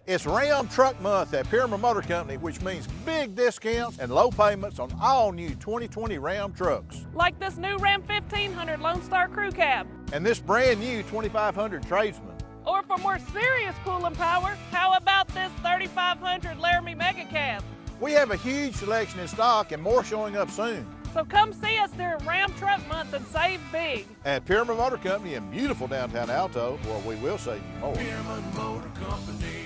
It's Ram Truck Month at Pearman Motor Company, which means big discounts and low payments on all new 2020 Ram trucks. Like this new Ram 1500 Lone Star Crew Cab. And this brand new 2500 Tradesman. Or for more serious cooling power, how about this 3500 Laramie Mega Cab? We have a huge selection in stock and more showing up soon. So come see us during Ram Truck Month and save big. At Pearman Motor Company in beautiful downtown Alto, where we will save you more. Pearman Motor Company.